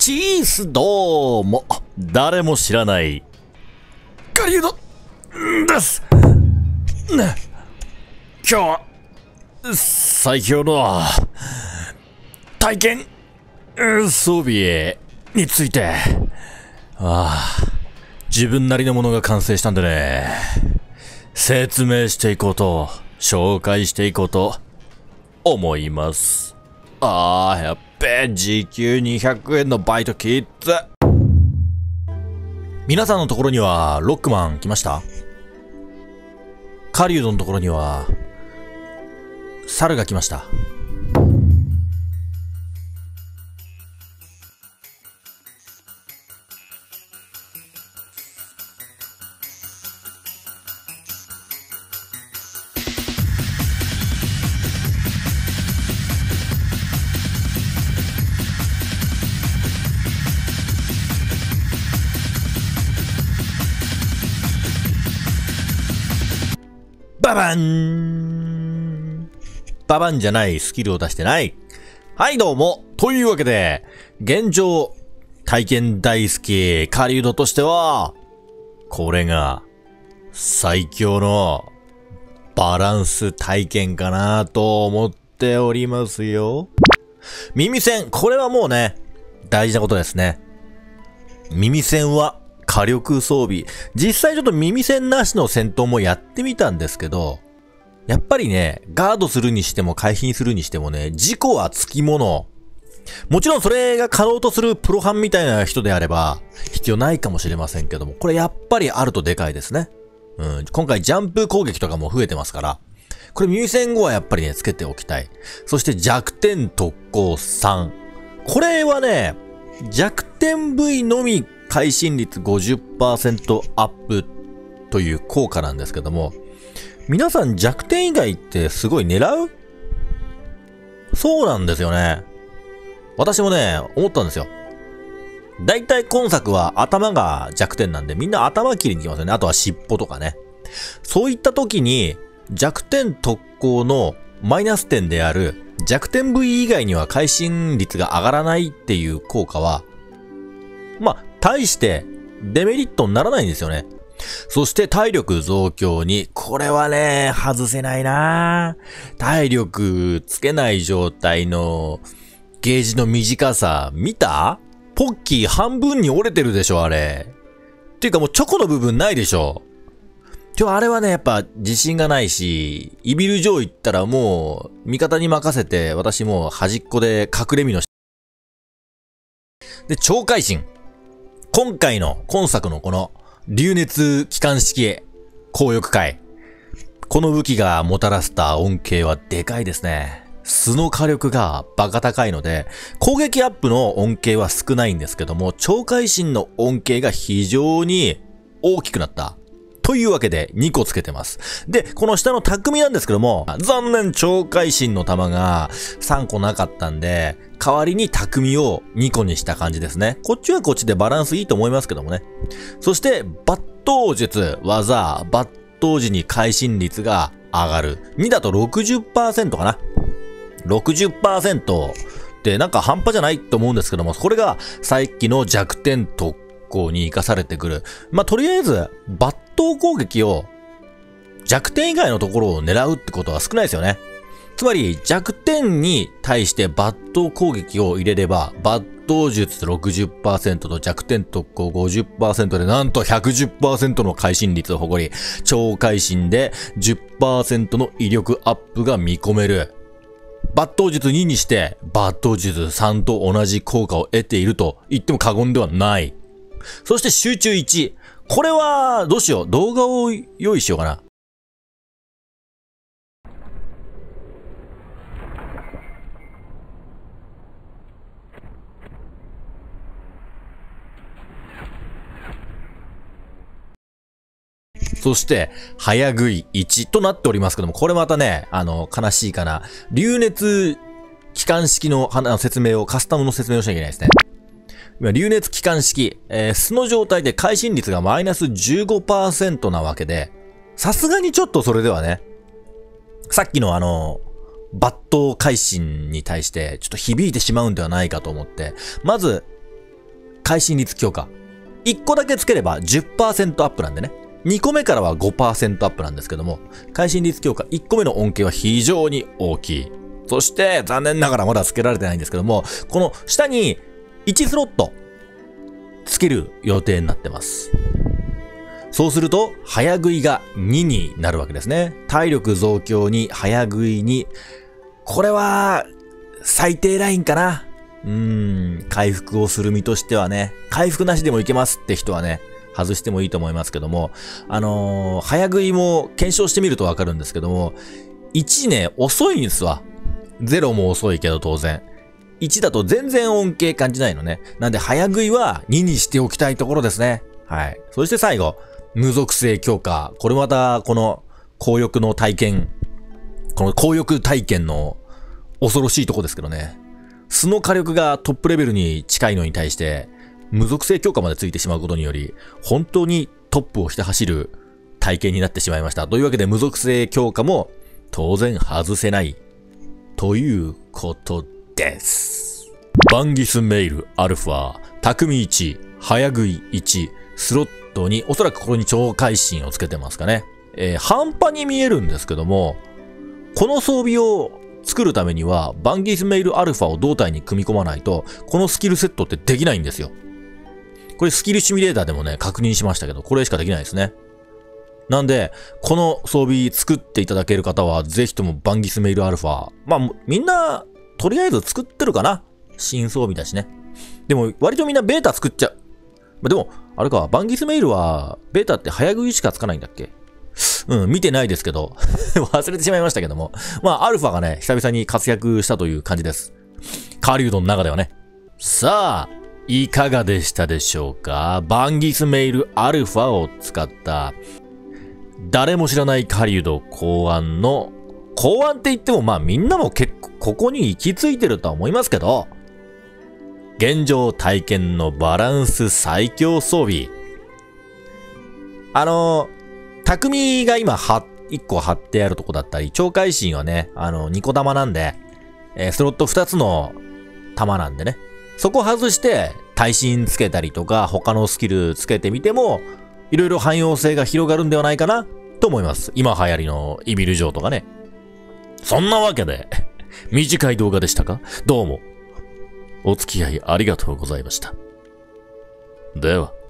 チースどうも、誰も知らない狩人です。ね、今日は最強の体験装備について、自分なりのものが完成したんでね、説明していこうと、紹介していこうと思います。やっべえ、時給200円のバイトきっつ。皆さんのところにはロックマン来ました？狩人のところには猿が来ました。ババンババンじゃない、スキルを出してない。はいどうも。というわけで、現状、体験大好き狩人としては、これが最強のバランス体験かなと思っておりますよ。耳栓、これはもうね、大事なことですね。耳栓は火力装備。実際ちょっと耳栓なしの戦闘もやってみたんですけど、やっぱりね、ガードするにしても回避するにしてもね、事故はつきもの。もちろんそれが可能とするプロハンみたいな人であれば、必要ないかもしれませんけども、これやっぱりあるとでかいですね。今回ジャンプ攻撃とかも増えてますから、これ耳栓後はやっぱりね、つけておきたい。そして弱点特攻3。これはね、弱点部位のみ会心率 50% アップという効果なんですけども、皆さん弱点以外ってすごい狙う？そうなんですよね。私もね、思ったんですよ。だいたい今作は頭が弱点なんでみんな頭切りに行きますよね。あとは尻尾とかね。そういった時に弱点特攻のマイナス点である弱点部位以外には会心率が上がらないっていう効果は、大してデメリットにならないんですよね。そして体力増強に、これはね、外せないな。体力つけない状態のゲージの短さ、見た？ポッキー半分に折れてるでしょ、あれ。っていうかもうチョコの部分ないでしょ。あれはね、やっぱ自信がないし、イビル城行ったらもう味方に任せて、私もう端っこで隠れ身ので、超会心。今作のこの流熱機関式紅翼回。この武器がもたらした恩恵はでかいですね。素の火力がバカ高いので、攻撃アップの恩恵は少ないんですけども、超会心の恩恵が非常に大きくなった。というわけで2個つけてます。で、この下の匠なんですけども、残念超会心の弾が3個なかったんで、代わりに匠を2個にした感じですね。こっちはこっちでバランスいいと思いますけどもね。そして、抜刀術、技、抜刀時に会心率が上がる。2だと 60% かな。60% ってなんか半端じゃないと思うんですけども、これがさっきの弱点特攻に活かされてくる。とりあえず、抜刀攻撃を弱点以外のところを狙うってことは少ないですよね。つまり弱点に対して抜刀攻撃を入れれば、抜刀術 60% と弱点特攻 50% でなんと 110% の会心率を誇り、超会心で 10% の威力アップが見込める。抜刀術2にして抜刀術3と同じ効果を得ていると言っても過言ではない。そして集中1。これはどうしよう。動画を用意しようかな。そして、早食い1となっておりますけども、これまたね、悲しいかな。流熱機関式の説明を、カスタムの説明をしなきゃいけないですね。今、流熱機関式、素の状態で会心率がマイナス 15% なわけで、さすがにちょっとそれではね、さっきの抜刀会心に対してちょっと響いてしまうんではないかと思って、まず、 会心率強化。1個だけつければ 10% アップなんでね。2個目からは 5% アップなんですけども、会心率強化1個目の恩恵は非常に大きい。そして、残念ながらまだつけられてないんですけども、この下に1スロットつける予定になってます。そうすると、早食いが2になるわけですね。体力増強に早食いに、これは、最低ラインかな。回復をする身としてはね、回復なしでもいけますって人はね、外してもいいと思いますけども、早食いも検証してみるとわかるんですけども、1ね、遅いんですわ。0も遅いけど当然。1だと全然恩恵感じないのね。なんで早食いは2にしておきたいところですね。はい。そして最後、無属性強化。これまた、この、この高欲体験の恐ろしいとこですけどね。素の火力がトップレベルに近いのに対して、無属性強化までついてしまうことにより、本当にトップをして走る体験になってしまいました。というわけで無属性強化も当然外せない。ということです。バンギスメイルアルファ、匠1、早食い1、スロットに、おそらくここに超会心をつけてますかね。半端に見えるんですけども、この装備を作るためには、バンギスメイルアルファを胴体に組み込まないと、このスキルセットってできないんですよ。これスキルシミュレーターでもね、確認しましたけど、これしかできないですね。なんで、この装備作っていただける方は、ぜひともバンギスメイルアルファ。まあ、みんな、とりあえず作ってるかな？新装備だしね。でも、割とみんなベータ作っちゃう。でも、あれか、バンギスメイルは、ベータって早食いしかつかないんだっけ？見てないですけど、忘れてしまいましたけども。まあ、アルファがね、久々に活躍したという感じです。カリュードの中ではね。さあ、いかがでしたでしょうか？バンギスメイルアルファを使った、誰も知らない狩人考案って言ってもまあみんなも結構ここに行き着いてるとは思いますけど、現状体験のバランス最強装備。匠が今1個貼ってあるとこだったり、超会心はね、2個玉なんで、スロット2つの玉なんでね、そこ外して耐震つけたりとか他のスキルつけてみても、いろいろ汎用性が広がるんではないかなと思います。今流行りのイビル城とかね。そんなわけで、短い動画でしたか？どうも、お付き合いありがとうございました。では。